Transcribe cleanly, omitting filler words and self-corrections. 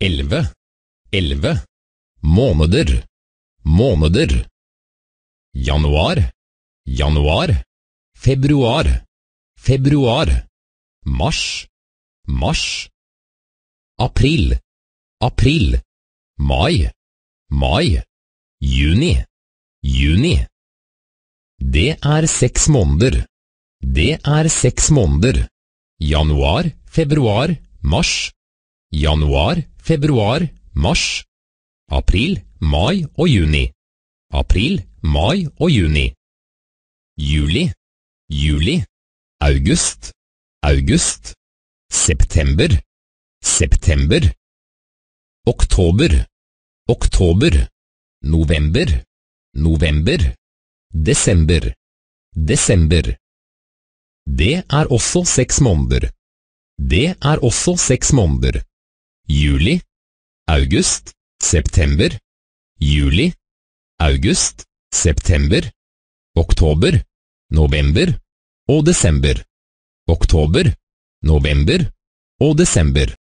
11, 11. Måneder, måneder. Januar, januar. Februar, februar. Mars, mars. April, april. Mai, mai. Juni, juni. Det er 6 måneder. Det er 6 måneder. Januar, februar, mars. Januar, februar, mars. April, mai og juni. April, mai og juni. Juli, juli. August, august. September, september. Oktober, oktober. November, november. Desember, desember. Det er også 6 måneder. Det er også 6 måneder. Juli, august, september. Juli, august, september. Oktober, november og desember. Oktober, november og desember.